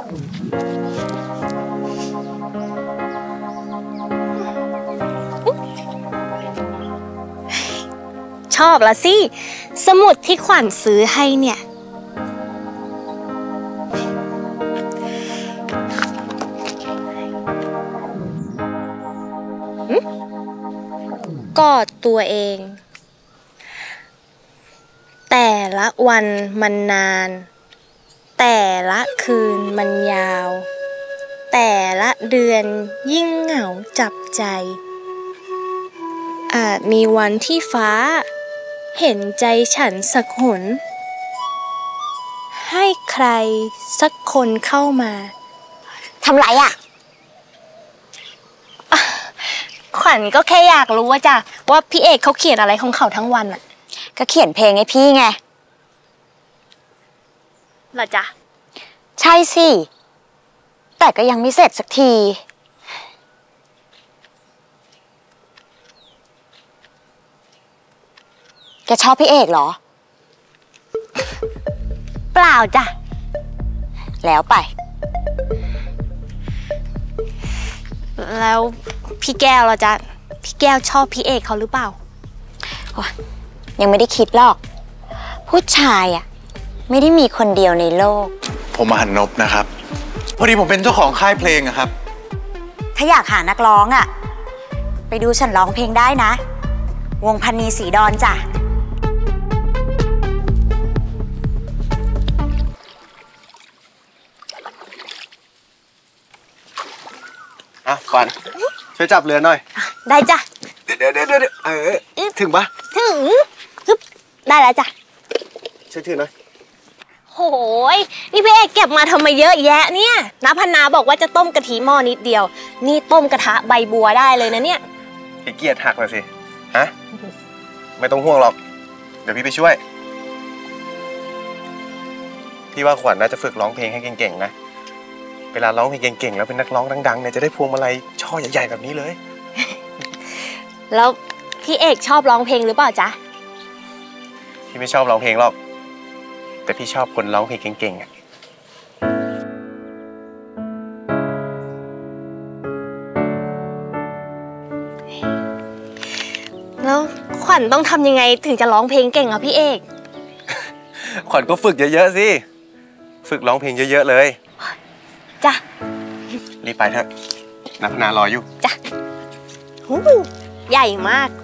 ชอบละสิสมุดที่ขวัญซื้อให้เนี่ยกอดตัวเองแต่ละวันมันนานแต่ละคืนมันยาวแต่ละเดือนยิ่งเหงาจับใจอาจมีวันที่ฟ้าเห็นใจฉันสักหนให้ใครสักคนเข้ามาทำไรอ่ะขวัญก็แค่อยากรู้ว่าจ้ะว่าพี่เอกเขาเขียนอะไรของเขาทั้งวันอ่ะก็เขียนเพลงให้พี่ไงเหรอจ๊ะใช่สิแต่ก็ยังไม่เสร็จสักทีแกชอบพี่เอกเหรอเปล่าจ้ะแล้วไปแล้วพี่แก้วล่ะจ๊ะพี่แก้วชอบพี่เอกเขาหรือเปล่ายังไม่ได้คิดหรอกผู้ชายอ่ะไม่ได้มีคนเดียวในโลกผมมหันนพนะครับพอดีผมเป็นเจ้าของค่ายเพลงอะครับถ้าอยากหานักร้องอ่ะไปดูฉันร้องเพลงได้นะวงพนีศรีดอนจ้ะขวัญช่วยจับเรือหน่อยได้จ้ะเดี๋ยวถึงปะถึงได้แล้วจ้ะช่วยถือหน่อยโหยนี่พี่เอกเก็บมาทำไมเยอะแยะเนี่ยน้าพันนาบอกว่าจะต้มกะทิหม้อนิดเดียวนี่ต้มกระทะใบบัวได้เลยนะเนี่ยขี้เกียจหักเลยสิฮะไม่ต้องห่วงหรอกเดี๋ยวพี่ไปช่วยพี่ว่าขวัญน่าจะฝึกร้องเพลงให้เก่งๆนะเวลาร้องเพลงเก่งๆแล้วเป็นนักร้องดังๆเนี่ยจะได้พวงมาลัยช่อใหญ่ๆแบบนี้เลยแล้วพี่เอกชอบร้องเพลงหรือเปล่าจ๊ะพี่ไม่ชอบร้องเพลงหรอกแต่พี่ชอบคนร้องเพลงเก่งๆอ่ะแล้วขวัญต้องทำยังไงถึงจะร้องเพลงเก่งอ่ะพี่เอกขวัญก็ฝึกเยอะๆสิฝึกร้องเพลงเยอะๆเลยจ้ะรีบไปเถอะนักพนารออยู่จ้ะใหญ่มาก